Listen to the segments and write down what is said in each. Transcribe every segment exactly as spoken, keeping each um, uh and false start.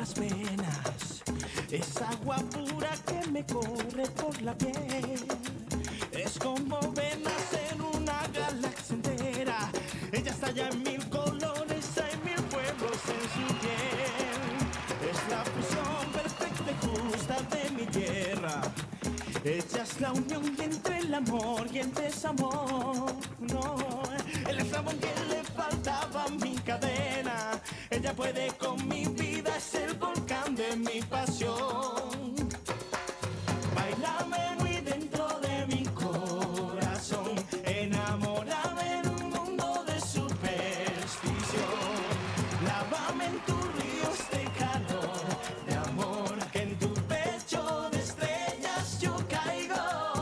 las venas, es agua pura que me corre por la piel. Es como venas en una galaxia entera. Ella está ya en mil colores, hay mil pueblos en su piel. Es la fusión perfecta y justa de mi tierra. Ella es la unión entre el amor y el desamor. No, el eslabón que le faltaba a mi cadena. Ella puede con mi vida, es el volcán de mi pasión. Bailame muy dentro de mi corazón, enamórame en un mundo de superstición. Lávame en tus ríos de calor, de amor, que en tu pecho de estrellas yo caigo.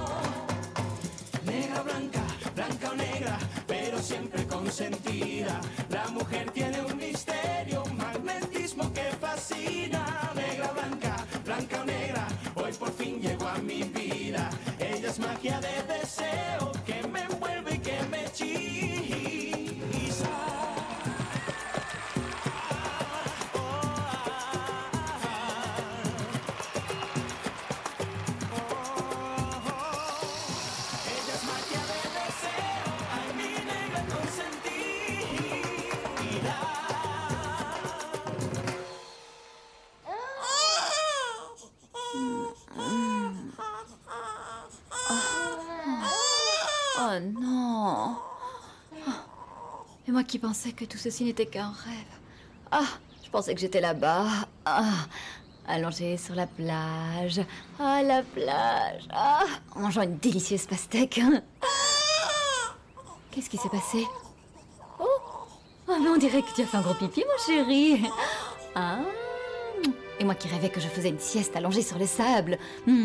Negra, blanca, blanca o negra, pero siempre consentida. La mujer tiene un misterio, un magnetismo que fascina. Negra, blanca, blanca o negra, hoy por fin llegó a mi vida. Ella es magia de deseo que me envuelve y que me hechiza. Ella es magia de deseo, ay, mi negra consentida. Oh non. Et moi qui pensais que tout ceci n'était qu'un rêve. Ah, je pensais que j'étais là-bas. Ah, allongée sur la plage. Ah, la plage. Ah, en mangeant une délicieuse pastèque. Qu'est-ce qui s'est passé? Oh, oh, mais on dirait que tu as fait un gros pipi, mon chéri. Ah, et moi qui rêvais que je faisais une sieste allongée sur le sable. Mm.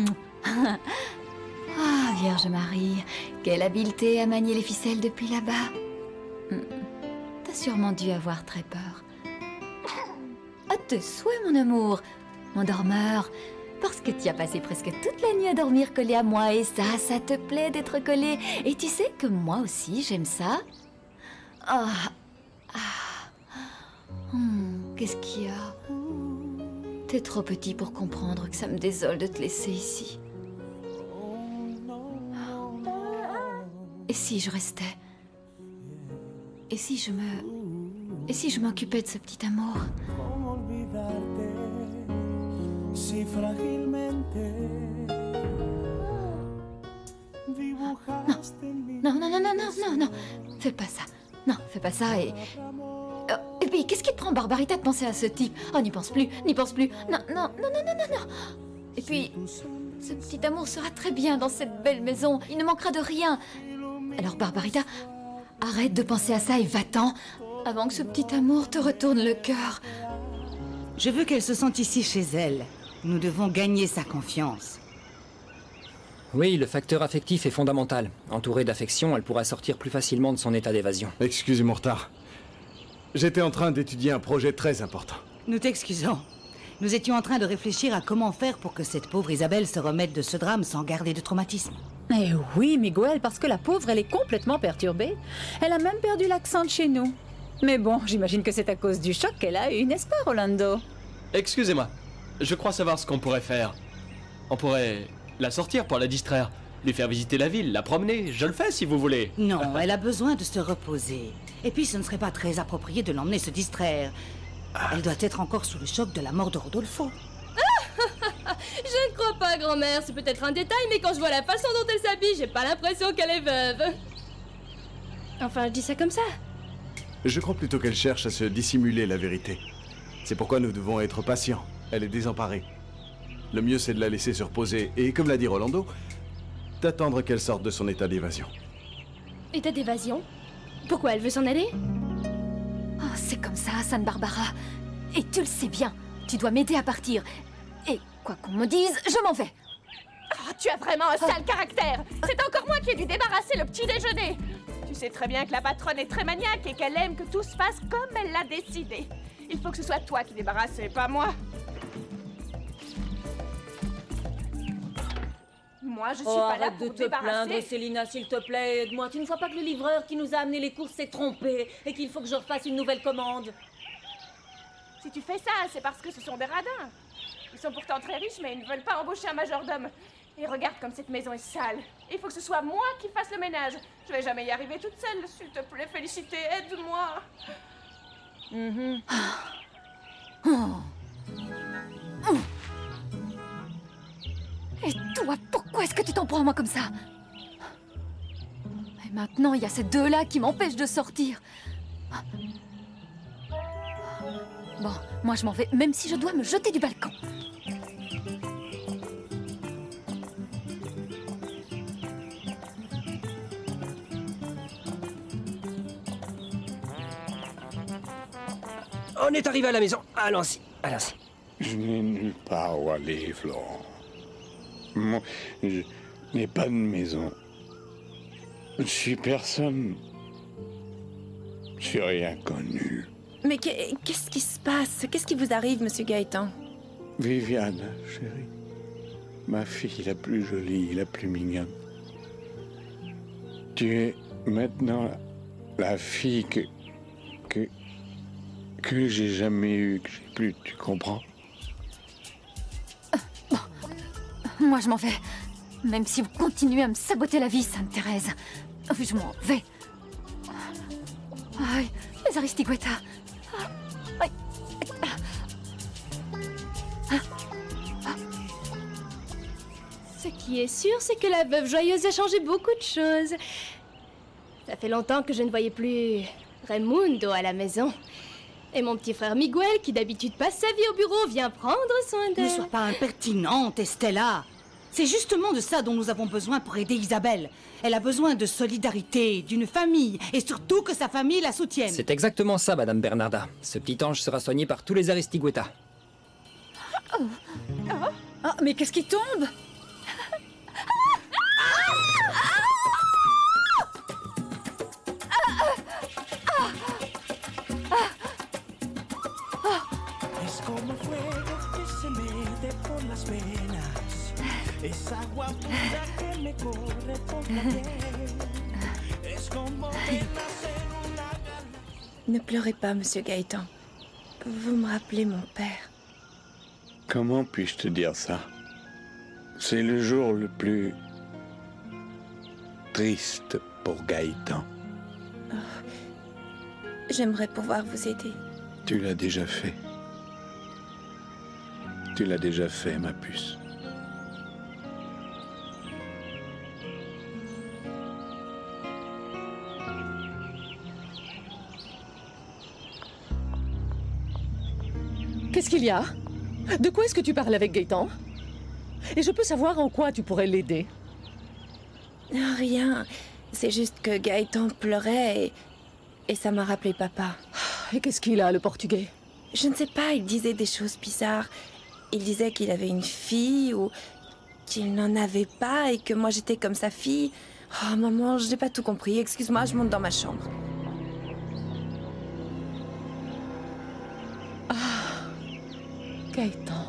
Ah, Vierge Marie, quelle habileté à manier les ficelles depuis là-bas. Mm. T'as sûrement dû avoir très peur. À tes souhaits, mon amour, mon dormeur, parce que tu as passé presque toute la nuit à dormir collé à moi, et ça, ça te plaît d'être collé. Et tu sais que moi aussi, j'aime ça. Ah, ah. Hmm, qu'est-ce qu'il y a? T'es trop petit pour comprendre que ça me désole de te laisser ici. Et si je restais? Et si je me... Et si je m'occupais de ce petit amour? Non, non, non, non, non, non, non, fais pas ça. Non, fais pas ça et... Oh, et puis, qu'est-ce qui te prend, Barbarita, de penser à ce type? Oh, n'y pense plus, n'y pense plus. Non, non, non, non, non, non, non. Et puis, ce petit amour sera très bien dans cette belle maison. Il ne manquera de rien. Alors, Barbarita, arrête de penser à ça et va-t'en, avant que ce petit amour te retourne le cœur. Je veux qu'elle se sente ici chez elle. Nous devons gagner sa confiance. Oui, le facteur affectif est fondamental. Entourée d'affection, elle pourra sortir plus facilement de son état d'évasion. Excusez mon retard. J'étais en train d'étudier un projet très important. Nous t'excusons. Nous étions en train de réfléchir à comment faire pour que cette pauvre Isabelle se remette de ce drame sans garder de traumatisme. Eh oui, Miguel, parce que la pauvre, elle est complètement perturbée. Elle a même perdu l'accent de chez nous. Mais bon, j'imagine que c'est à cause du choc qu'elle a eu, n'est-ce pas, Rolando? Excusez-moi, je crois savoir ce qu'on pourrait faire. On pourrait la sortir pour la distraire, lui faire visiter la ville, la promener, je le fais si vous voulez. Non, elle a besoin de se reposer. Et puis ce ne serait pas très approprié de l'emmener se distraire. Elle doit être encore sous le choc de la mort de Rodolfo. Je ne crois pas, grand-mère, c'est peut-être un détail, mais quand je vois la façon dont elle s'habille, j'ai pas l'impression qu'elle est veuve. Enfin, je dis ça comme ça. Je crois plutôt qu'elle cherche à se dissimuler la vérité. C'est pourquoi nous devons être patients. Elle est désemparée. Le mieux, c'est de la laisser se reposer et, comme l'a dit Rolando, d'attendre qu'elle sorte de son état d'évasion. État d'évasion? Pourquoi elle veut s'en aller? Oh, c'est comme ça, San Barbara. Et tu le sais bien. Tu dois m'aider à partir. Et quoi qu'on me dise, je m'en vais. Oh, tu as vraiment un sale caractère. C'est encore moi qui ai dû débarrasser le petit déjeuner. Tu sais très bien que la patronne est très maniaque et qu'elle aime que tout se fasse comme elle l'a décidé. Il faut que ce soit toi qui débarrasses et pas moi. Moi, je suis oh, pas là arrête pour de te débarrasser. plaindre, Célina, s'il te plaît, aide-moi. Tu ne vois pas que le livreur qui nous a amené les courses s'est trompé et qu'il faut que je refasse une nouvelle commande? Si tu fais ça, c'est parce que ce sont des radins. Ils sont pourtant très riches, mais ils ne veulent pas embaucher un majordome. Et regarde comme cette maison est sale. Il faut que ce soit moi qui fasse le ménage. Je vais jamais y arriver toute seule. S'il te plaît, Félicité, aide-moi. Mm-hmm. Oh. Oh. Et toi, pourquoi est-ce que tu t'en prends à moi comme ça? Et maintenant, il y a ces deux-là qui m'empêchent de sortir. Bon, moi je m'en vais, même si je dois me jeter du balcon. On est arrivé à la maison. Allons-y, allons-y. Je n'ai nulle part où aller, Florent. Moi, je n'ai pas de maison. Je suis personne. Je suis rien connu. Mais qu'est-ce qui se passe? Qu'est-ce qui vous arrive, monsieur Gaëtan? Viviane, chérie. Ma fille la plus jolie, la plus mignonne. Tu es maintenant la fille que... que... que j'ai jamais eue, que j'ai plus, tu comprends? euh, Bon. Moi, je m'en vais. Même si vous continuez à me saboter la vie, Sainte-Thérèse. Je m'en vais. Ah, les Aristigueta. Ce qui est sûr, c'est que la veuve joyeuse a changé beaucoup de choses. Ça fait longtemps que je ne voyais plus Raimundo à la maison. Et mon petit frère Miguel, qui d'habitude passe sa vie au bureau, vient prendre soin d'elle. Ne sois pas impertinente, Estella. C'est justement de ça dont nous avons besoin pour aider Isabelle. Elle a besoin de solidarité, d'une famille, et surtout que sa famille la soutienne. C'est exactement ça, Madame Bernarda. Ce petit ange sera soigné par tous les Aristigueta. Oh, oh mais qu'est-ce qui tombe? Es como fuego que se mete por las venas. Es agua pura que me corre por la piel. Es como venas en una galaxia. Ne pleurez pas, monsieur Gaëtan. Vous me rappelez mon père. Comment puis-je te dire ça? C'est le jour le plus triste pour Gaëtan. Oh. J'aimerais pouvoir vous aider. Tu l'as déjà fait. Tu l'as déjà fait, ma puce. Qu'est-ce qu'il y a? De quoi est-ce que tu parles avec Gaëtan? Et je peux savoir en quoi tu pourrais l'aider? Rien. C'est juste que Gaëtan pleurait et, et ça m'a rappelé papa. Et qu'est-ce qu'il a, le portugais? Je ne sais pas, il disait des choses bizarres. Il disait qu'il avait une fille ou qu'il n'en avait pas et que moi j'étais comme sa fille. Oh maman, je n'ai pas tout compris. Excuse-moi, je monte dans ma chambre. Ah, Gaëtan.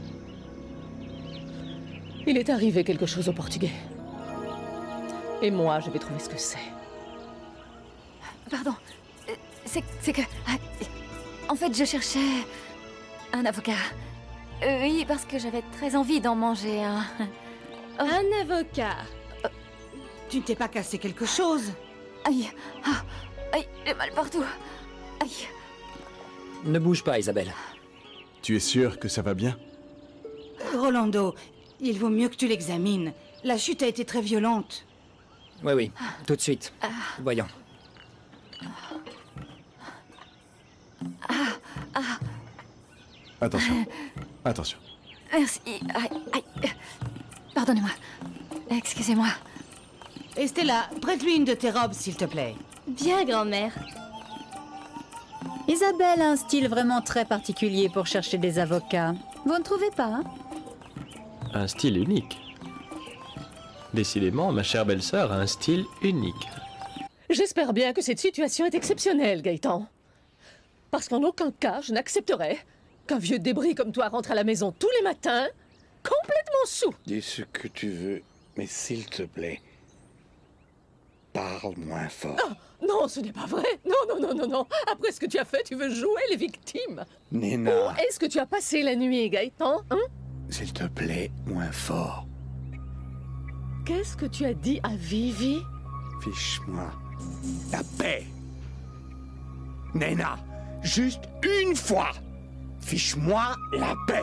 Il est arrivé quelque chose au portugais. Et moi, je vais trouver ce que c'est. Pardon. C'est c'est que... En fait, je cherchais un avocat. Euh, oui, parce que j'avais très envie d'en manger un. Oh. Un avocat. Euh, tu ne t'es pas cassé quelque chose? Aïe, ah, aïe, j'ai mal partout. Aïe. Ne bouge pas, Isabelle. Tu es sûr que ça va bien? Rolando, il vaut mieux que tu l'examines. La chute a été très violente. Oui, oui, tout de suite. Ah. Voyons. Ah, ah. Attention. Attention. Merci. Aïe, aïe. Pardonnez-moi. Excusez-moi. Estella, prête-lui une de tes robes, s'il te plaît. Bien, grand-mère. Isabelle a un style vraiment très particulier pour chercher des avocats. Vous ne trouvez pas, hein? Un style unique. Décidément, ma chère belle-sœur a un style unique. J'espère bien que cette situation est exceptionnelle, Gaëtan. Parce qu'en aucun cas, je n'accepterai qu'un vieux débris comme toi rentre à la maison tous les matins, complètement saoul. Dis ce que tu veux, mais s'il te plaît, Parle moins fort. Ah, non, ce n'est pas vrai. Non, non, non, non, non. Après ce que tu as fait, tu veux jouer les victimes. Nena. Où est-ce que tu as passé la nuit, Gaëtan, hein? S'il te plaît, moins fort. Qu'est-ce que tu as dit à Vivi? Fiche-moi la paix. Nena, juste une fois. Fiche-moi la paix.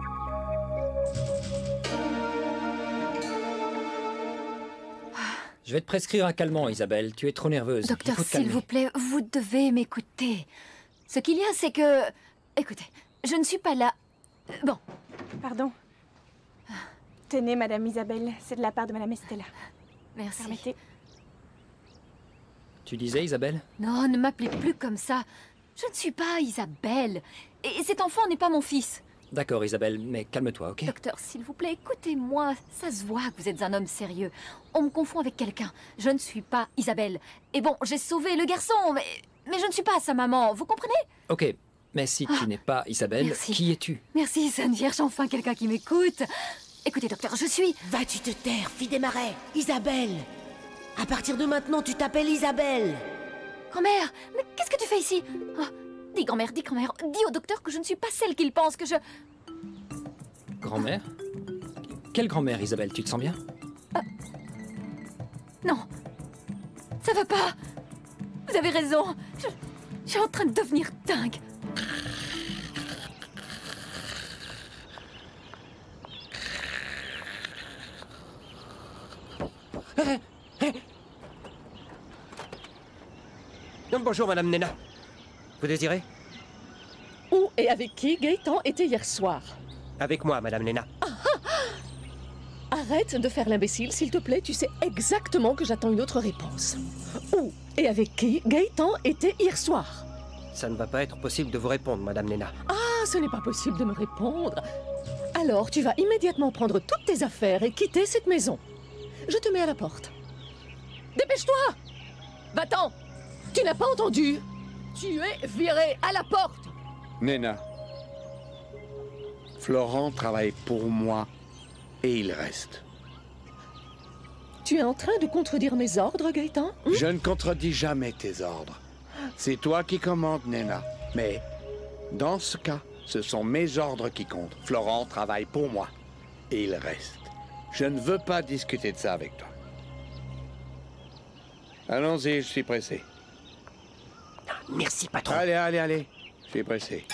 Je vais te prescrire un calmant, Isabelle. Tu es trop nerveuse. Docteur, s'il vous plaît, vous devez m'écouter. Ce qu'il y a, c'est que... Écoutez, je ne suis pas là... Bon. Pardon. Tenez, Madame Isabelle, c'est de la part de Madame Estella. Merci. Permettez. Tu disais, Isabelle? Non, ne m'appelez plus comme ça. Je ne suis pas Isabelle. Et cet enfant n'est pas mon fils. D'accord, Isabelle, mais calme-toi, ok? Docteur, s'il vous plaît, écoutez-moi. Ça se voit que vous êtes un homme sérieux. On me confond avec quelqu'un. Je ne suis pas Isabelle. Et bon, j'ai sauvé le garçon, mais, mais je ne suis pas sa maman. Vous comprenez? Ok, mais si tu n'es pas Isabelle, merci. Qui es-tu? Merci, Sainte Vierge, enfin quelqu'un qui m'écoute. Écoutez, docteur, je suis... Vas-tu te taire, fille des marais? Isabelle! À partir de maintenant, tu t'appelles Isabelle! Grand-mère, mais qu'est-ce que tu fais ici? Oh, dis, grand-mère, dis, grand-mère, dis au docteur que je ne suis pas celle qu'il pense, que je... Grand-mère? Quelle grand-mère, Isabelle? Tu te sens bien? Ah. Non. Ça va pas. Vous avez raison. Je, je suis en train de devenir dingue. Hey, hey. Bonjour, Madame Nena. Vous désirez? Où et avec qui Gaëtan était hier soir? Avec moi, Madame Nena. Ah, ah. Arrête de faire l'imbécile, s'il te plaît. Tu sais exactement que j'attends une autre réponse. Où et avec qui Gaëtan était hier soir? Ça ne va pas être possible de vous répondre, Madame Nena. Ah, ce n'est pas possible de me répondre. Alors, tu vas immédiatement prendre toutes tes affaires et quitter cette maison. Je te mets à la porte. Dépêche-toi! Va-t'en! Tu n'as pas entendu? Tu es viré à la porte! Nena, Florent travaille pour moi et il reste. Tu es en train de contredire mes ordres, Gaëtan? Hum? Je ne contredis jamais tes ordres. C'est toi qui commandes, Nena. Mais dans ce cas, ce sont mes ordres qui comptent. Florent travaille pour moi et il reste. Je ne veux pas discuter de ça avec toi. Allons-y, je suis pressé. Merci, patron. Allez, allez, allez. Je suis pressé.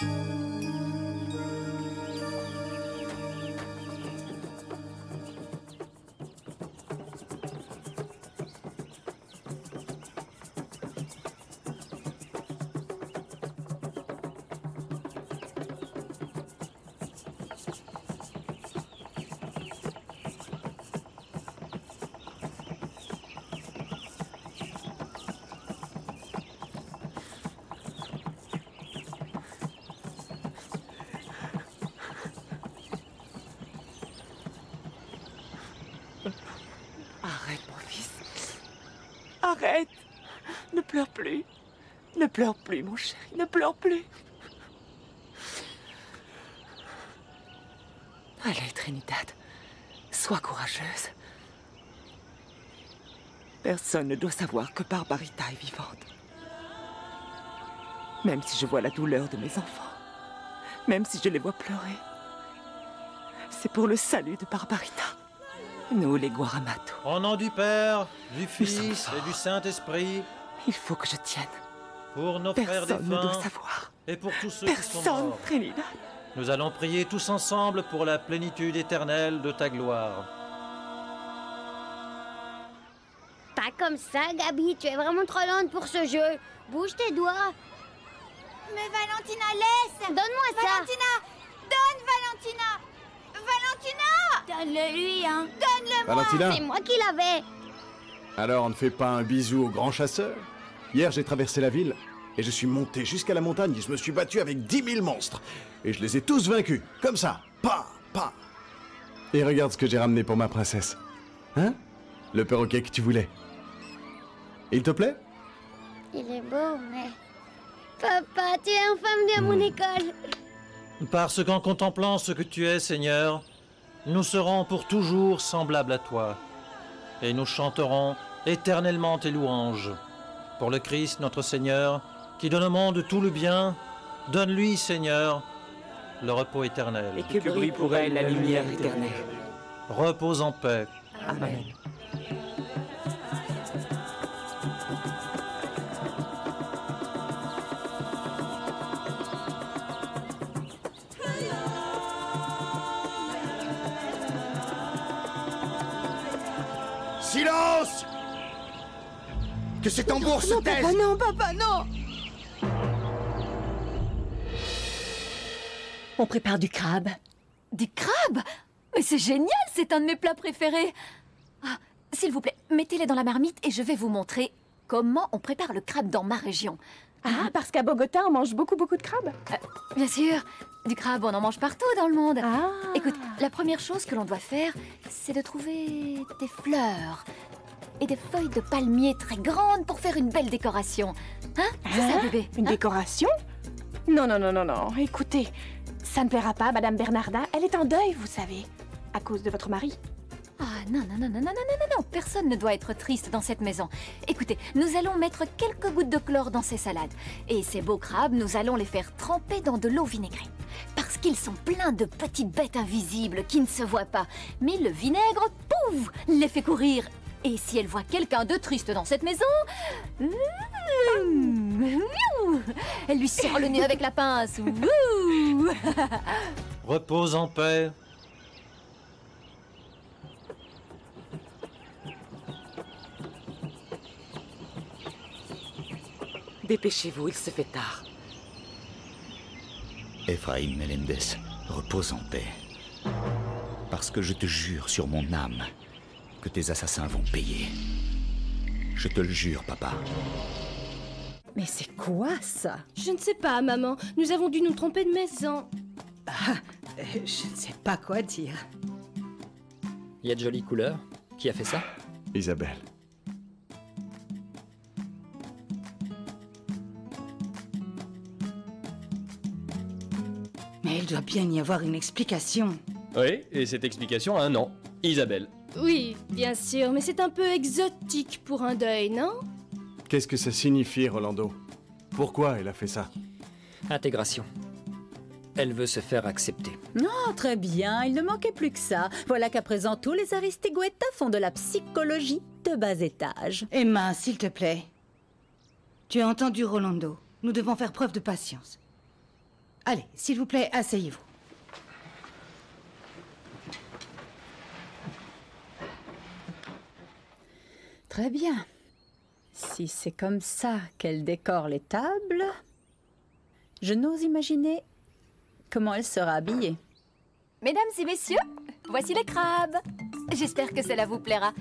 Arrête, mon fils. Arrête. Ne pleure plus. Ne pleure plus, mon chéri. Ne pleure plus. Allez, Trinidad. Sois courageuse. Personne ne doit savoir que Barbarita est vivante. Même si je vois la douleur de mes enfants. Même si je les vois pleurer. C'est pour le salut de Barbarita. Nous, les Guaramato. Au nom du Père, du Fils et du Saint-Esprit. Il faut que je tienne. Pour nos frères défunts. Personne ne doit savoir. Et pour tous ceux qui sont Personne, morts. Trinidad. Nous allons prier tous ensemble pour la plénitude éternelle de ta gloire. Pas comme ça, Gabi. Tu es vraiment trop lente pour ce jeu. Bouge tes doigts. Mais Valentina, laisse! Donne-moi ça! Valentina! Donne, Valentina! Valentina! Donne-le lui, hein! Donne-le-moi! Valentina? C'est moi qui l'avais! Alors on ne fait pas un bisou au grand chasseur? Hier j'ai traversé la ville et je suis monté jusqu'à la montagne et je me suis battu avec dix mille monstres. Et je les ai tous vaincus, comme ça, pas, pas. Et regarde ce que j'ai ramené pour ma princesse. Hein? Le perroquet que tu voulais. Il te plaît? Il est beau, mais... Papa, tu es enfin venu à mon école. Parce qu'en contemplant ce que tu es, Seigneur, nous serons pour toujours semblables à toi. Et nous chanterons éternellement tes louanges. Pour le Christ, notre Seigneur, qui donne au monde tout le bien, donne-lui, Seigneur, le repos éternel. Et que brille pour elle la lumière éternelle. Repose en paix. Amen. Silence! Que ces tambours se Non, taisent! papa, non, papa, non! On prépare du crabe. Du crabe? Mais c'est génial, c'est un de mes plats préférés. Ah, s'il vous plaît, mettez-les dans la marmite et je vais vous montrer comment on prépare le crabe dans ma région. Ah, parce qu'à Bogota, on mange beaucoup, beaucoup de crabes? Euh, bien sûr, du crabe, on en mange partout dans le monde. Ah. Écoute, la première chose que l'on doit faire, c'est de trouver des fleurs et des feuilles de palmier très grandes pour faire une belle décoration. Hein? C'est Hein? ça, bébé? Une Hein? décoration? Non, non, non, non, non. Écoutez, ça ne plaira pas à Madame Bernarda. Elle est en deuil, vous savez, à cause de votre mari. Ah non, non, non, non, non, non, non, non, non, personne ne doit être triste dans cette maison. Écoutez, nous allons mettre quelques gouttes de chlore dans ces salades. Et ces beaux crabes, nous allons les faire tremper dans de l'eau vinaigrée. Parce qu'ils sont pleins de petites bêtes invisibles qui ne se voient pas. Mais le vinaigre, pouf, les fait courir. Et si elle voit quelqu'un de triste dans cette maison, elle lui serre le nez avec la pince. Ouh. Repose en paix. Dépêchez-vous, il se fait tard. Ephraim Melendez, repose en paix. Parce que je te jure sur mon âme que tes assassins vont payer. Je te le jure, papa. Mais c'est quoi ça? Je ne sais pas, maman. Nous avons dû nous tromper de maison. Ah, euh, je ne sais pas quoi dire. Il y a de jolies couleurs. Qui a fait ça? Isabelle. Mais il doit bien y avoir une explication. Oui, et cette explication a un nom. Isabelle. Oui, bien sûr, mais c'est un peu exotique pour un deuil, non? Qu'est-ce que ça signifie, Rolando? Pourquoi elle a fait ça? Intégration. Elle veut se faire accepter. Non, très bien, il ne manquait plus que ça. Voilà qu'à présent, tous les Aristigueta font de la psychologie de bas étage. Emma, s'il te plaît. Tu as entendu Rolando. Nous devons faire preuve de patience. Allez, s'il vous plaît, asseyez-vous. Très bien. Si c'est comme ça qu'elle décore les tables, je n'ose imaginer comment elle sera habillée. Mesdames et messieurs, voici les crabes. J'espère que cela vous plaira.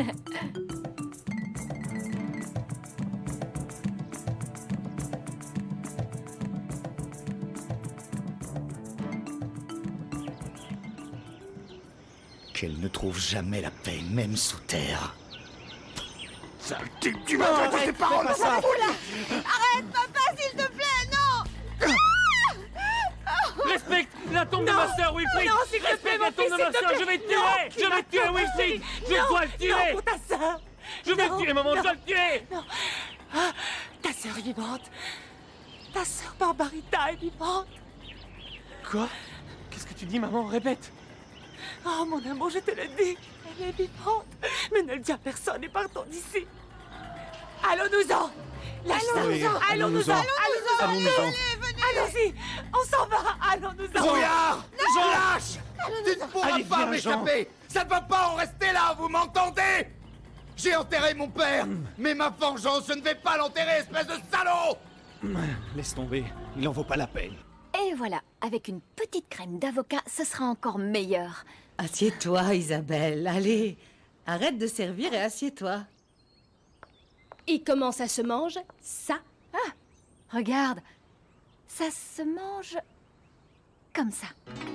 Qu'elle ne trouve jamais la paix, même sous terre. Sale type, tu Non, m'as arrête, tes paroles, fais pas ça. Arrête, papa, s'il te plaît, non! Respecte la tombe de ma sœur, Wilfried! Non, s'il te plaît, Respecte mon la tombe fils, de ma s'il te sœur, plaît. je vais te Non, tuer! tu Je vais vas te tuer, pas Wilfried! manger. Je Non, dois le tuer! non, pour ta sœur. Je vais Non, le tuer, maman, je non. dois le tuer! Non. Ah, ta sœur est vivante. Ta sœur Barbarita est vivante. Quoi? Qu'est-ce que tu dis, maman? Répète! Oh, mon amour, je te le dis. Elle est vivante. Mais ne le dis à personne et partons d'ici. Allons-nous-en. Lâche-la. Oui, Allons-nous-en. allons-nous-en. Allons-nous-en. Allons-nous-en. Allons-y. On s'en va. Allons-nous-en. Brouillard! Non. Lâche! Tu ne pourras Allez, pas viens, Jean. m'échapper! Ça ne va pas en rester là, vous m'entendez? J'ai enterré mon père, mais ma vengeance, je ne vais pas l'enterrer, espèce de salaud! Laisse tomber, il en vaut pas la peine. Et voilà, avec une petite crème d'avocat, ce sera encore meilleur. Assieds-toi, Isabelle. Allez, arrête de servir et assieds-toi. Et comment ça se mange, ça? Ah, regarde, ça se mange comme ça.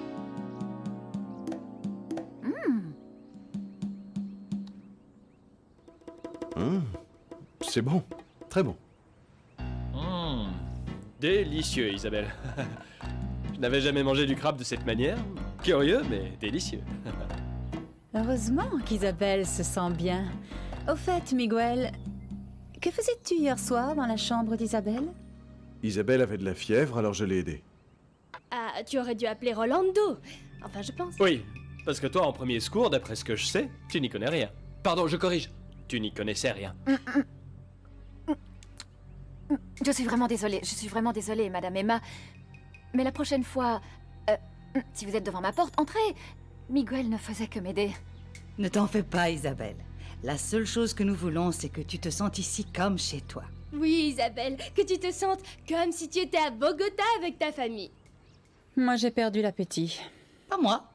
Mmh. Hum, c'est bon, très bon. Mmh. Délicieux, Isabelle. Je n'avais jamais mangé du crabe de cette manière. Curieux, mais délicieux. Heureusement qu'Isabelle se sent bien. Au fait, Miguel, que faisais-tu hier soir dans la chambre d'Isabelle? Isabelle avait de la fièvre, alors je l'ai aidée. Ah, tu aurais dû appeler Rolando. Enfin, je pense. Oui, parce que toi, en premier secours, d'après ce que je sais, tu n'y connais rien. Pardon, je corrige. Tu n'y connaissais rien. Je suis vraiment désolée, je suis vraiment désolée, Madame Emma. Mais la prochaine fois, euh, si vous êtes devant ma porte, entrez. Miguel ne faisait que m'aider. Ne t'en fais pas, Isabelle. La seule chose que nous voulons, c'est que tu te sentes ici comme chez toi. Oui, Isabelle, que tu te sentes comme si tu étais à Bogota avec ta famille. Moi, j'ai perdu l'appétit. Pas moi.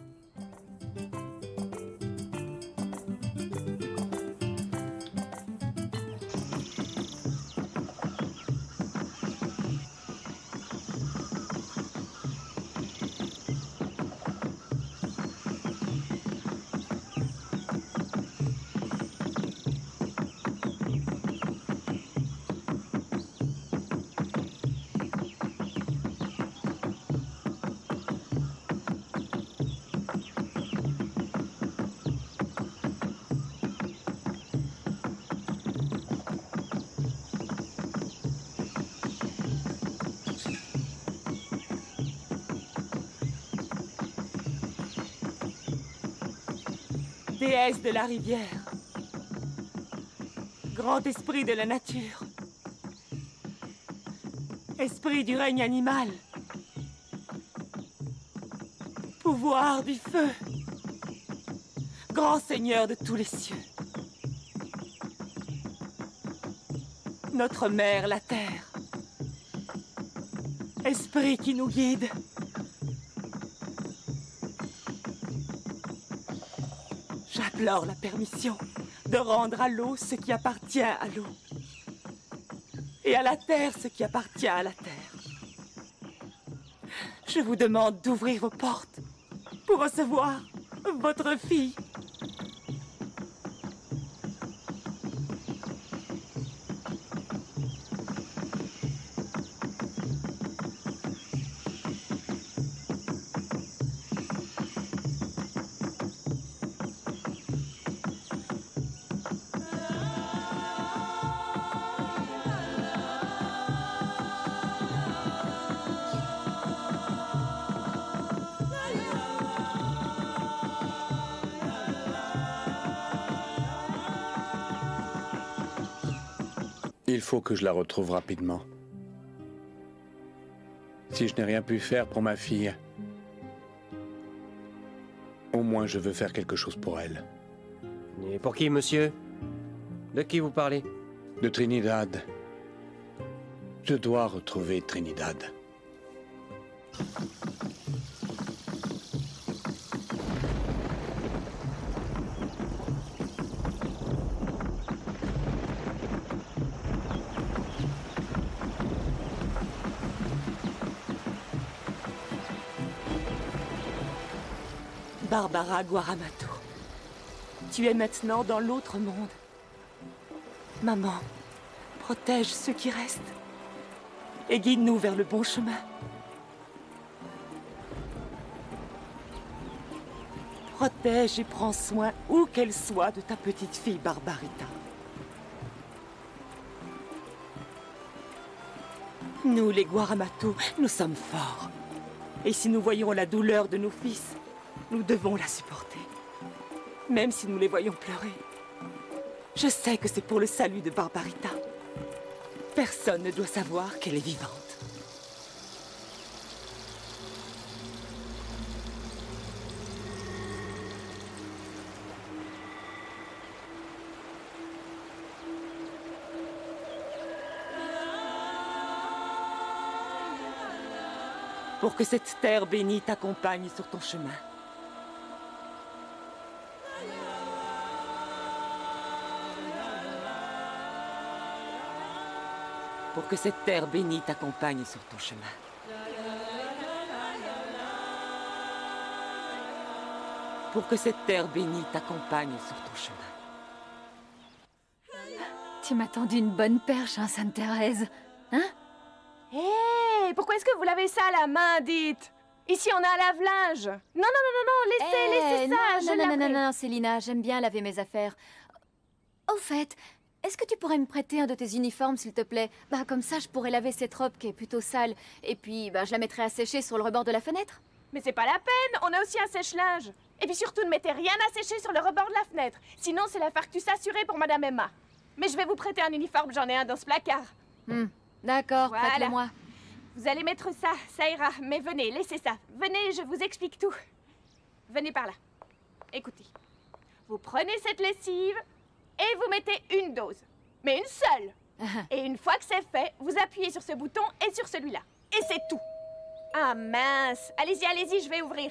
Déesse de la rivière, grand esprit de la nature, esprit du règne animal, pouvoir du feu, grand seigneur de tous les cieux, notre mère la terre, esprit qui nous guide. J'implore la permission de rendre à l'eau ce qui appartient à l'eau et à la terre ce qui appartient à la terre. Je vous demande d'ouvrir vos portes pour recevoir votre fille. Il faut que je la retrouve rapidement. Si je n'ai rien pu faire pour ma fille, au moins je veux faire quelque chose pour elle. Et pour qui, monsieur? De qui vous parlez? De Trinidad. Je dois retrouver Trinidad. Barbara Guaramato, tu es maintenant dans l'autre monde. Maman, protège ceux qui restent et guide-nous vers le bon chemin. Protège et prends soin, où qu'elle soit, de ta petite fille Barbarita. Nous, les Guaramato, nous sommes forts. Et si nous voyons la douleur de nos fils, nous devons la supporter, même si nous les voyons pleurer. Je sais que c'est pour le salut de Barbarita. Personne ne doit savoir qu'elle est vivante. Pour que cette terre bénie t'accompagne sur ton chemin. Pour que cette terre bénie t'accompagne sur ton chemin. Pour que cette terre bénie t'accompagne sur ton chemin. Tu m'as tendu une bonne perche, hein, Sainte Thérèse? Hein? Hé, hey, pourquoi est-ce que vous lavez ça à la main, dites? Ici, on a un lave-linge. Non, non, non, non, non, laissez, hey, laissez ça, non, je non, non, non, laverai. non, non, Célina, j'aime bien laver mes affaires. Au fait, est-ce que tu pourrais me prêter un de tes uniformes, s'il te plaît? Bah, comme ça, je pourrais laver cette robe qui est plutôt sale. Et puis, bah, je la mettrai à sécher sur le rebord de la fenêtre. Mais c'est pas la peine, on a aussi un sèche-linge. Et puis surtout, ne mettez rien à sécher sur le rebord de la fenêtre. Sinon, c'est la farctus assurée pour Madame Emma. Mais je vais vous prêter un uniforme, j'en ai un dans ce placard. Hmm, d'accord, Voilà. prête-le-moi. Vous allez mettre ça, ça ira. Mais venez, laissez ça. Venez, je vous explique tout. Venez par là. Écoutez, vous prenez cette lessive et vous mettez une dose. Mais une seule. Et une fois que c'est fait, vous appuyez sur ce bouton et sur celui-là. Et c'est tout. Ah mince. Allez-y, allez-y, je vais ouvrir.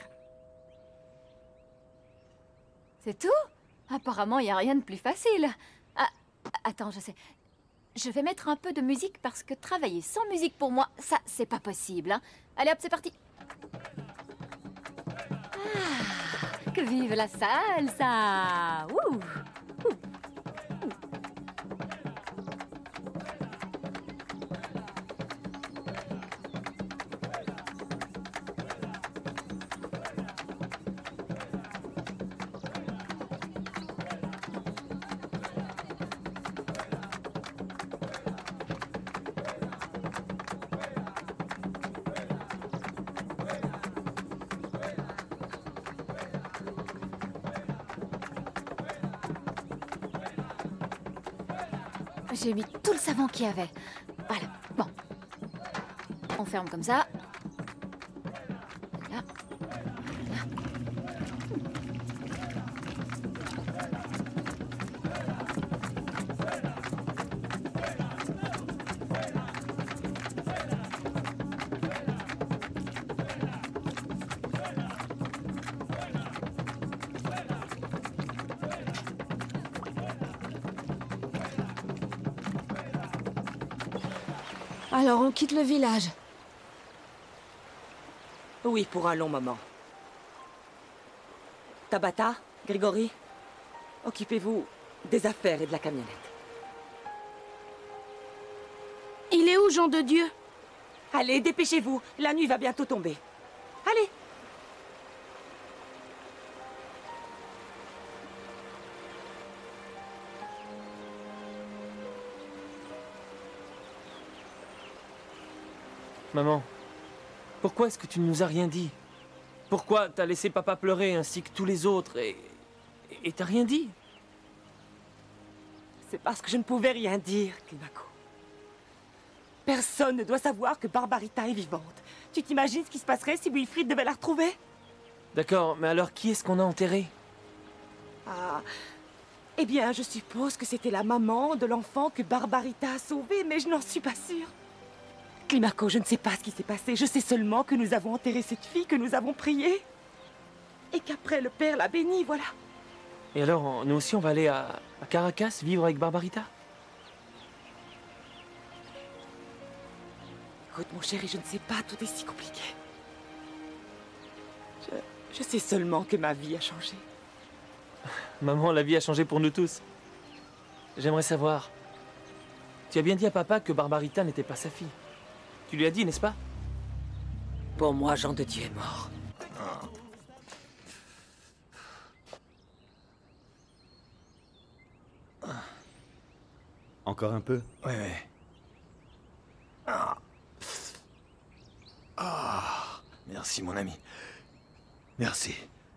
C'est tout? Apparemment, il n'y a rien de plus facile. Ah, attends, je sais. Je vais mettre un peu de musique parce que travailler sans musique pour moi, ça, c'est pas possible. Hein. Allez hop, c'est parti. Ah, que vive la salsa! Ouh. J'ai mis tout le savon qu'il y avait. Voilà, bon. On ferme comme ça. Là. Là. Alors, on quitte le village. Oui, pour un long moment. Tabata, Grégory, occupez-vous des affaires et de la camionnette. Il est où, Jean de Dieu? Allez, dépêchez-vous, la nuit va bientôt tomber. Allez. Maman, pourquoi est-ce que tu ne nous as rien dit? Pourquoi t'as laissé papa pleurer ainsi que tous les autres et... et t'as rien dit? C'est parce que je ne pouvais rien dire, Climacus. Personne ne doit savoir que Barbarita est vivante. Tu t'imagines ce qui se passerait si Wilfrid devait la retrouver? D'accord, mais alors qui est-ce qu'on a enterré? Ah... Eh bien, je suppose que c'était la maman de l'enfant que Barbarita a sauvé, mais je n'en suis pas sûre. Climacus, je ne sais pas ce qui s'est passé. Je sais seulement que nous avons enterré cette fille, que nous avons priée. Et qu'après, le père l'a bénie, voilà. Et alors, on- nous aussi, on va aller à, à Caracas vivre avec Barbarita? Écoute, mon chéri, je ne sais pas, tout est si compliqué. Je, je sais seulement que ma vie a changé. Maman, la vie a changé pour nous tous. J'aimerais savoir... Tu as bien dit à papa que Barbarita n'était pas sa fille. Tu lui as dit, n'est-ce pas? Pour moi, Jean de Dieu est mort. Encore un peu? Ouais, ouais. Ah. Ah. Merci, mon ami. Merci.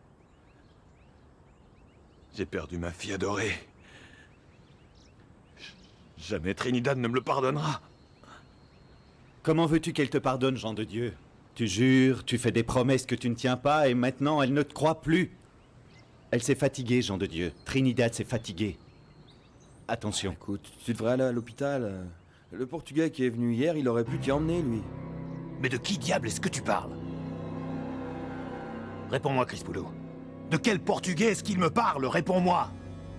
J'ai perdu ma fille adorée. Jamais Trinidad ne me le pardonnera. Comment veux-tu qu'elle te pardonne, Jean de Dieu? Tu jures, tu fais des promesses que tu ne tiens pas, et maintenant elle ne te croit plus. Elle s'est fatiguée, Jean de Dieu. Trinidad s'est fatiguée. Attention. Écoute, tu devrais aller à l'hôpital. Le Portugais qui est venu hier, il aurait pu t'y emmener, lui. Mais de qui diable est-ce que tu parles? Réponds-moi, Crispulo. De quel Portugais est-ce qu'il me parle? Réponds-moi.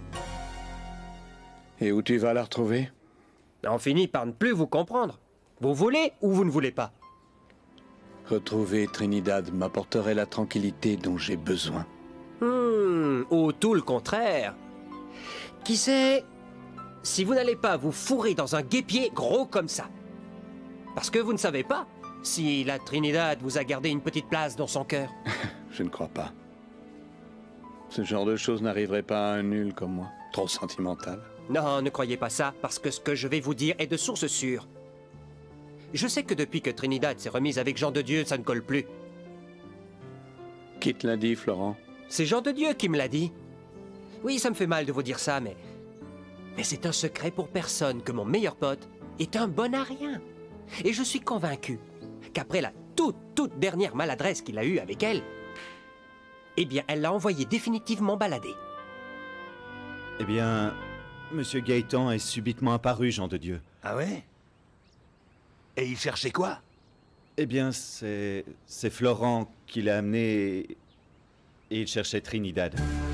Et où tu vas la retrouver? On finit par ne plus vous comprendre. Vous voulez ou vous ne voulez pas? Retrouver Trinidad m'apporterait la tranquillité dont j'ai besoin. Hmm, ou tout le contraire. Qui sait si vous n'allez pas vous fourrer dans un guêpier gros comme ça? Parce que vous ne savez pas si la Trinidad vous a gardé une petite place dans son cœur. Je ne crois pas. Ce genre de choses n'arriverait pas à un nul comme moi. Trop sentimental. Non, ne croyez pas ça, parce que ce que je vais vous dire est de source sûre. Je sais que depuis que Trinidad s'est remise avec Jean de Dieu, ça ne colle plus. Qui te l'a dit, Florent? C'est Jean de Dieu qui me l'a dit. Oui, ça me fait mal de vous dire ça, mais... Mais c'est un secret pour personne que mon meilleur pote est un bon à rien. Et je suis convaincu qu'après la toute, toute dernière maladresse qu'il a eue avec elle, eh bien, elle l'a envoyé définitivement balader. Eh bien, Monsieur Gaëtan est subitement apparu, Jean de Dieu. Ah ouais? Et il cherchait quoi? Eh bien, c'est... c'est Florent qui l'a amené et... et il cherchait Trinidad.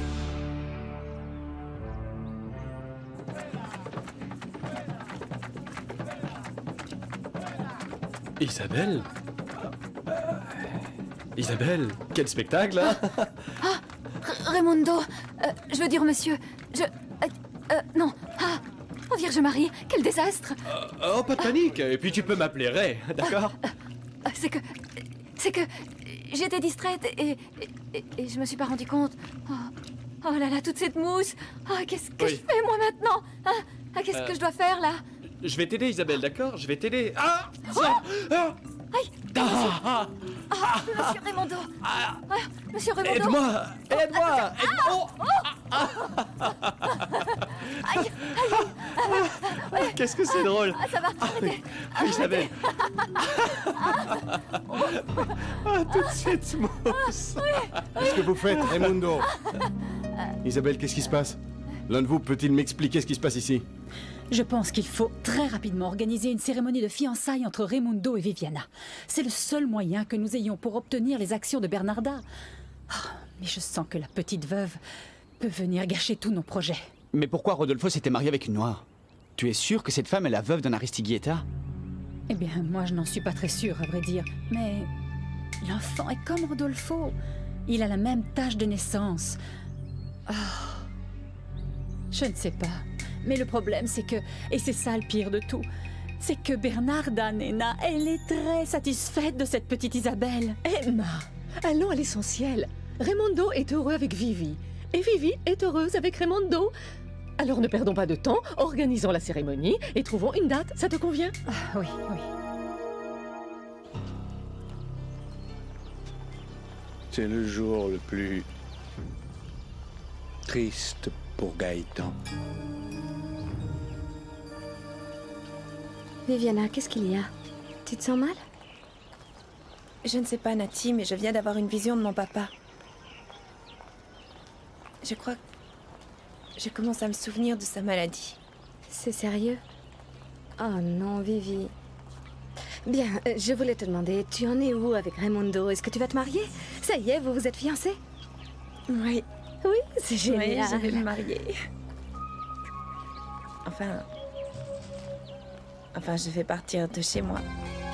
Isabelle? Isabelle, quel spectacle, hein? Ah, Raimundo, euh, je veux dire monsieur, je... Euh, euh, non, ah, oh Vierge Marie, quel désastre! euh, Oh, pas de panique, et puis tu peux m'appeler Ray, d'accord? euh, C'est que... c'est que... j'étais distraite et, et, et je me suis pas rendu compte. Oh, oh là là, toute cette mousse! Ah, qu'est-ce que Oui. je fais moi maintenant? Ah, ah, qu'est-ce Euh. que je dois faire là? Je vais t'aider, Isabelle, d'accord? Je vais t'aider. Ah! Oh Ah! Aïe! Ah! Ah, monsieur Raimundo! Ah, monsieur Raimundo! Aide-moi! Aide-moi! Oh, oh. Aïe! Aïe! Qu'est-ce que c'est drôle! Ah, ça va! Arrêtez. Ah, Isabelle! Ah, toute cette mousse! Qu'est-ce que vous faites, Raimundo? Isabelle, qu'est-ce qui se passe? L'un de vous peut-il m'expliquer ce qui se passe ici? Je pense qu'il faut très rapidement organiser une cérémonie de fiançailles entre Raimundo et Viviana. C'est le seul moyen que nous ayons pour obtenir les actions de Bernarda. Oh, mais je sens que la petite veuve peut venir gâcher tous nos projets. Mais pourquoi Rodolfo s'était marié avec une noire? Tu es sûr que cette femme est la veuve d'un Aristiguieta? Eh bien, moi je n'en suis pas très sûre, à vrai dire. Mais l'enfant est comme Rodolfo. Il a la même tâche de naissance. Oh. Je ne sais pas. Mais le problème, c'est que, et c'est ça le pire de tout, c'est que Bernarda, Nena, elle est très satisfaite de cette petite Isabelle. Emma, allons à l'essentiel. Raimundo est heureux avec Vivi. Et Vivi est heureuse avec Raimundo. Alors ne perdons pas de temps, organisons la cérémonie et trouvons une date. Ça te convient? Ah, oui, oui. C'est le jour le plus triste pour Gaëtan. Viviana, qu'est-ce qu'il y a? Tu te sens mal? Je ne sais pas, Nati, mais je viens d'avoir une vision de mon papa. Je crois que je commence à me souvenir de sa maladie. C'est sérieux? Oh non, Vivi. Bien, euh, je voulais te demander, tu en es où avec Raimundo? Est-ce que tu vas te marier? Ça y est, vous vous êtes fiancés? Oui. Oui, c'est génial. Oui, je vais me marier. Enfin... Enfin, je vais partir de chez moi.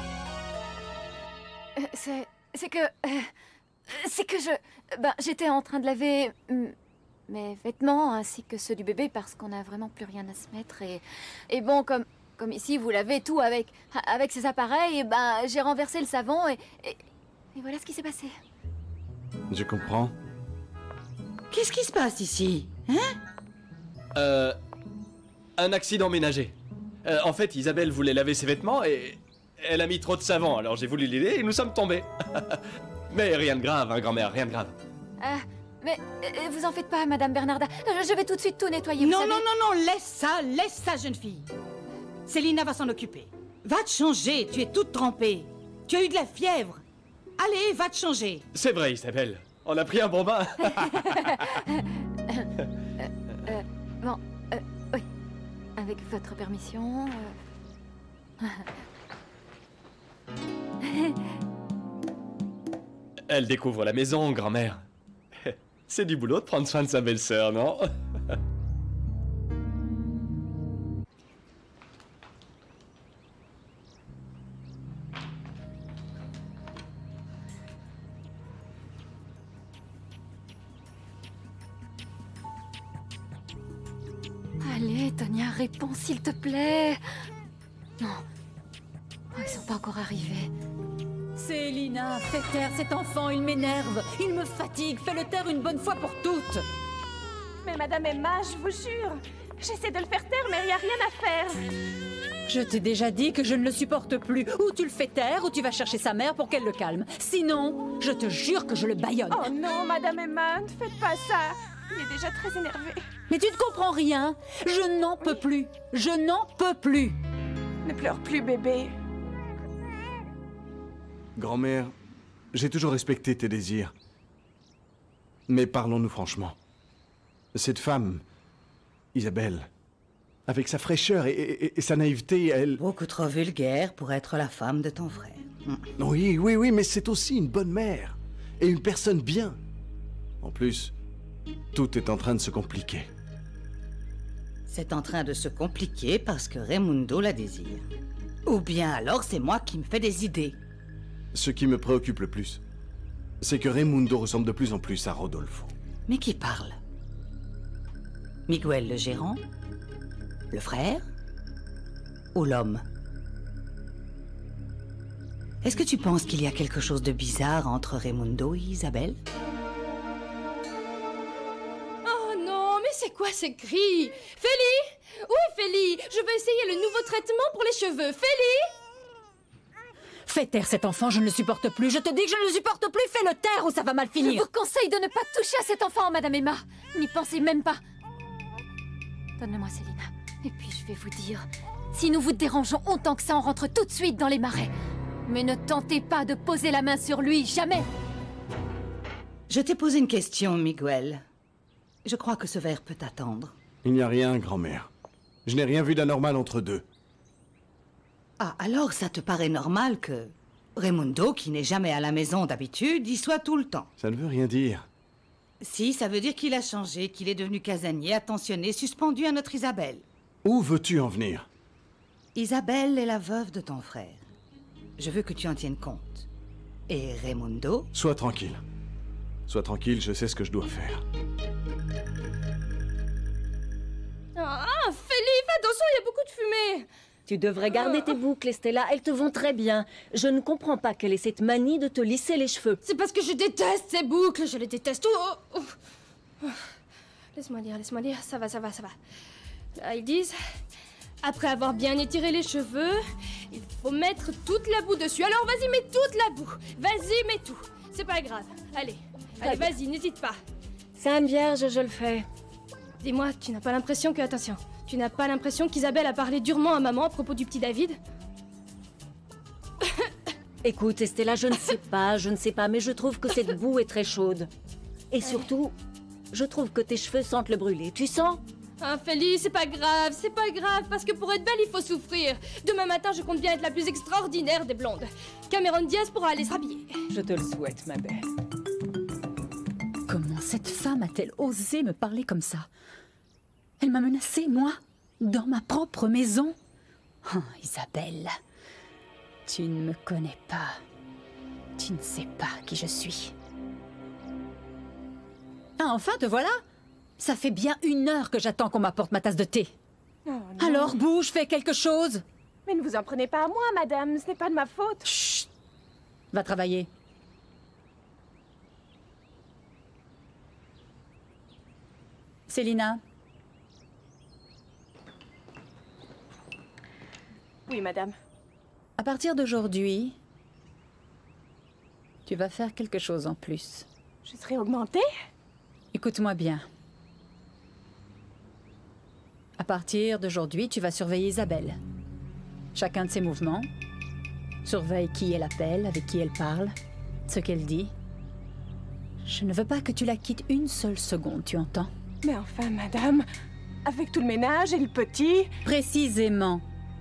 Euh, c'est... c'est que... euh, c'est que je... Ben, j'étais en train de laver... mm, mes vêtements ainsi que ceux du bébé parce qu'on n'a vraiment plus rien à se mettre et... Et bon, comme... Comme ici, vous lavez tout avec... avec ces appareils, et ben, j'ai renversé le savon et... et... et voilà ce qui s'est passé. Je comprends. Qu'est-ce qui se passe ici? Hein? Euh... Un accident ménager. Euh, en fait, Isabelle voulait laver ses vêtements et... elle a mis trop de savon, alors j'ai voulu l'aider et nous sommes tombés. Mais rien de grave, hein, grand-mère, rien de grave. Euh, mais euh, vous en faites pas, Madame Bernarda. Je, je vais tout de suite tout nettoyer, vous Non, savez. non, non, non, laisse ça, laisse ça, jeune fille. Célina va s'en occuper. Va te changer, tu es toute trempée. Tu as eu de la fièvre. Allez, va te changer. C'est vrai, Isabelle. On a pris un bon bain. euh, euh, bon, euh, oui. Avec votre permission... euh, Elle découvre la maison, grand-mère. C'est du boulot de prendre soin de sa belle-sœur, non? Allez, Tonia, réponds, s'il te plaît. Non. Oh, ils sont pas encore arrivés. Célina, fais taire cet enfant, il m'énerve. Il me fatigue, fais-le taire une bonne fois pour toutes. Mais Madame Emma, je vous jure, J'essaie de le faire taire, mais il n'y a rien à faire. Je t'ai déjà dit que je ne le supporte plus. Ou tu le fais taire, ou tu vas chercher sa mère pour qu'elle le calme. Sinon, je te jure que je le bâillonne. Oh non, Madame Emma, ne faites pas ça. Il est déjà très énervé. Mais tu ne comprends rien. Je n'en peux plus. Je n'en peux plus. Ne pleure plus, bébé. Grand-mère, j'ai toujours respecté tes désirs. Mais parlons-nous franchement. Cette femme, Isabelle, avec sa fraîcheur et, et- et sa naïveté, elle... Beaucoup trop vulgaire pour être la femme de ton frère. Oui, oui, oui, mais c'est aussi une bonne mère. Et une personne bien. En plus, tout est en train de se compliquer. C'est en train de se compliquer parce que Raimundo la désire. Ou bien alors c'est moi qui me fais des idées. Ce qui me préoccupe le plus, c'est que Raimundo ressemble de plus en plus à Rodolfo. Mais qui parle? Miguel le gérant? Le frère? Ou l'homme? Est-ce que tu penses qu'il y a quelque chose de bizarre entre Raimundo et Isabelle? Oh non, mais c'est quoi ces cris? Feli? Où est Feli? Je veux essayer le nouveau traitement pour les cheveux. Feli? Fais taire cet enfant, je ne le supporte plus. Je te dis que je ne le supporte plus. Fais-le taire ou ça va mal finir. Je vous conseille de ne pas toucher à cet enfant, Madame Emma. N'y pensez même pas. Donne-le-moi, Célina. Et puis je vais vous dire, si nous vous dérangeons autant que ça, on rentre tout de suite dans les marais. Mais ne tentez pas de poser la main sur lui, jamais. Je t'ai posé une question, Miguel. Je crois que ce verre peut attendre. Il n'y a rien, grand-mère. Je n'ai rien vu d'anormal entre deux. Ah, alors ça te paraît normal que Raimundo, qui n'est jamais à la maison d'habitude, y soit tout le temps? Ça ne veut rien dire. Si, ça veut dire qu'il a changé, qu'il est devenu casanier, attentionné, suspendu à notre Isabelle. Où veux-tu en venir? Isabelle est la veuve de ton frère. Je veux que tu en tiennes compte. Et Raimundo? Sois tranquille. Sois tranquille, je sais ce que je dois faire. Ah, Feli, fais attention, il y a beaucoup de fumée. Tu devrais garder tes boucles, Estella. Elles te vont très bien. Je ne comprends pas quelle est cette manie de te lisser les cheveux. C'est parce que je déteste ces boucles, je les déteste. Oh, oh, oh. Laisse-moi lire, laisse-moi lire. Ça va, ça va, ça va. Là, ils disent... Après avoir bien étiré les cheveux, il faut mettre toute la boue dessus. Alors vas-y, mets toute la boue. Vas-y, mets tout. C'est pas grave. Allez, allez, vas-y, n'hésite pas. Sainte Vierge, je le fais. Dis-moi, tu n'as pas l'impression que... Attention. Tu n'as pas l'impression qu'Isabelle a parlé durement à maman à propos du petit David? Écoute, Estella, je ne sais pas, je ne sais pas, mais je trouve que cette boue est très chaude. Et surtout, je trouve que tes cheveux sentent le brûler. Tu sens? Ah, Feli, c'est pas grave, c'est pas grave, parce que pour être belle, il faut souffrir. Demain matin, je compte bien être la plus extraordinaire des blondes. Cameron Diaz pourra aller s'habiller. Je te le souhaite, ma belle. Comment cette femme a-t-elle osé me parler comme ça? Elle m'a menacée, moi, dans ma propre maison. Oh, Isabelle, tu ne me connais pas. Tu ne sais pas qui je suis. Ah, enfin, te voilà? Ça fait bien une heure que j'attends qu'on m'apporte ma tasse de thé. Oh, Alors, bouge, fais quelque chose. Mais ne vous en prenez pas à moi, madame. Ce n'est pas de ma faute. Chut! Va travailler. Célina? Oui, madame. À partir d'aujourd'hui, tu vas faire quelque chose en plus. Je serai augmentée? Écoute-moi bien. À partir d'aujourd'hui, tu vas surveiller Isabelle. Chacun de ses mouvements. Surveille qui elle appelle, avec qui elle parle, ce qu'elle dit. Je ne veux pas que tu la quittes une seule seconde, tu entends? Mais enfin, madame, avec tout le ménage et le petit... Précisément.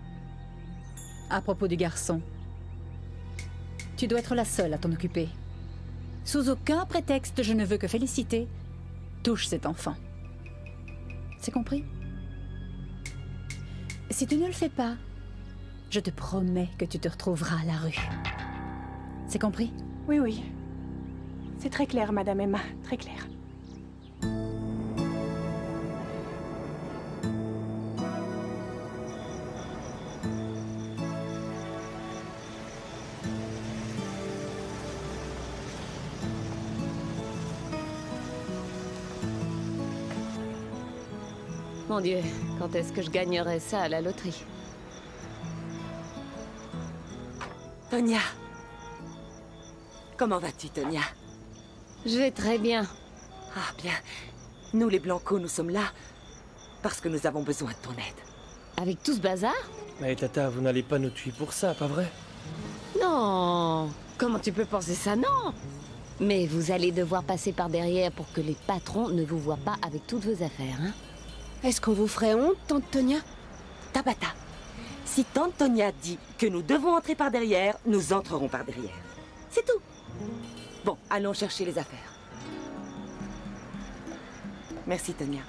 À propos du garçon. Tu dois être la seule à t'en occuper. Sous aucun prétexte, je ne veux que Félicité touche cet enfant. C'est compris? Si tu ne le fais pas, je te promets que tu te retrouveras à la rue. C'est compris? Oui, oui. C'est très clair, madame Emma, très clair. Mon Dieu, quand est-ce que je gagnerai ça à la loterie? Tonia. Comment vas-tu, Tonia? Je vais très bien. Ah, bien. Nous, les Blancos, nous sommes là parce que nous avons besoin de ton aide. Avec tout ce bazar? Mais Tata, vous n'allez pas nous tuer pour ça, pas vrai? Non! Comment tu peux penser ça? Non! Mais vous allez devoir passer par derrière pour que les patrons ne vous voient pas avec toutes vos affaires, hein? Est-ce qu'on vous ferait honte, tante Tonia? Tabata, si tante Tonia dit que nous devons entrer par derrière, nous entrerons par derrière. C'est tout. Bon, allons chercher les affaires. Merci, Tonia.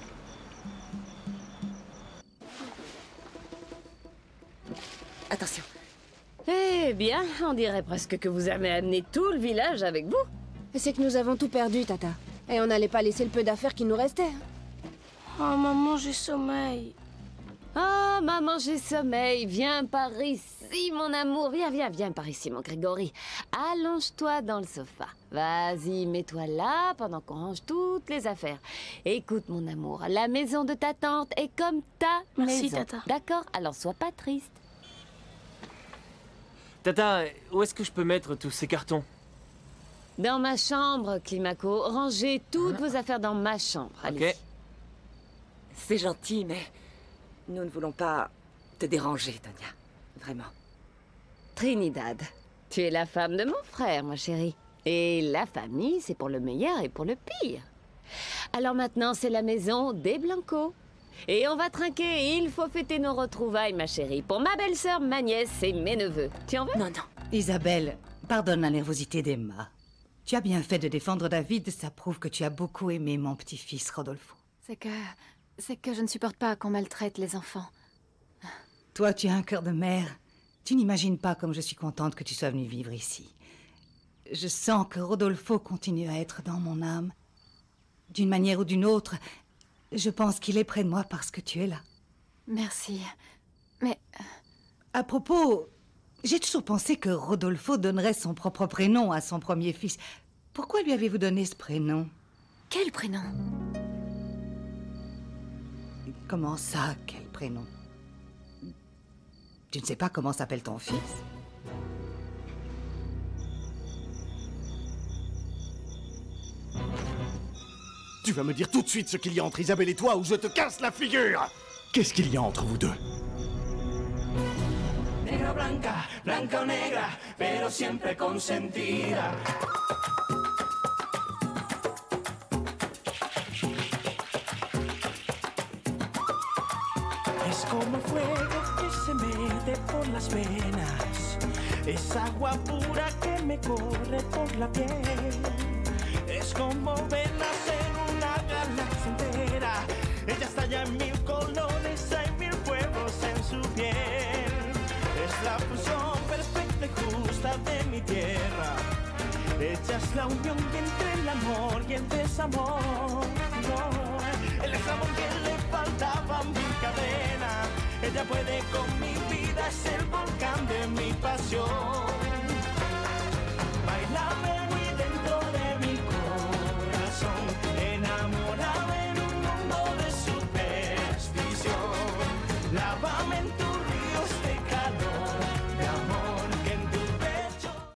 Attention. Eh bien, on dirait presque que vous avez amené tout le village avec vous. C'est que nous avons tout perdu, Tata. Et on n'allait pas laisser le peu d'affaires qui nous restait. Oh, maman, j'ai sommeil. Oh, maman, j'ai sommeil. Viens par ici, mon amour. Viens, viens, viens par ici, mon Grégory. Allonge-toi dans le sofa. Vas-y, mets-toi là pendant qu'on range toutes les affaires. Écoute, mon amour, la maison de ta tante est comme ta Merci, maison. Tata. D'accord? Alors, sois pas triste. Tata, où est-ce que je peux mettre tous ces cartons? Dans ma chambre, Climaco. Rangez toutes vos affaires dans ma chambre. Allez. Ok. C'est gentil, mais nous ne voulons pas te déranger, Tonia. Vraiment. Trinidad, tu es la femme de mon frère, ma chérie. Et la famille, c'est pour le meilleur et pour le pire. Alors maintenant, c'est la maison des Blancos. Et on va trinquer. Il faut fêter nos retrouvailles, ma chérie. Pour ma belle-sœur, ma nièce et mes neveux. Tu en veux? Non, non. Isabelle, pardonne la nervosité d'Emma. Tu as bien fait de défendre David. Ça prouve que tu as beaucoup aimé mon petit-fils, Rodolfo. C'est que... c'est que je ne supporte pas qu'on maltraite les enfants. Toi, tu as un cœur de mère. Tu n'imagines pas comme je suis contente que tu sois venue vivre ici. Je sens que Rodolfo continue à être dans mon âme. D'une manière ou d'une autre, je pense qu'il est près de moi parce que tu es là. Merci. Mais... À propos, j'ai toujours pensé que Rodolfo donnerait son propre prénom à son premier fils. Pourquoi lui avez-vous donné ce prénom? Quel prénom? Comment ça, quel prénom? Tu ne sais pas comment s'appelle ton fils? Tu vas me dire tout de suite ce qu'il y a entre Isabelle et toi ou je te casse la figure! Qu'est-ce qu'il y a entre vous deux? Negra blanca, blanca o negra, pero siempre consentida. Es como el fuego que se mete por las venas, es agua pura que me corre por la piel. Es como venas en una galaxia entera, ella estalla en mil colores, hay mil fuegos en su piel. Es la fusión perfecta y justa de mi tierra, ella es la unión entre el amor y el desamor. No, el desamor que le faltaba mi cadena, ella puede con mi vida, es el volcán de mi pasión.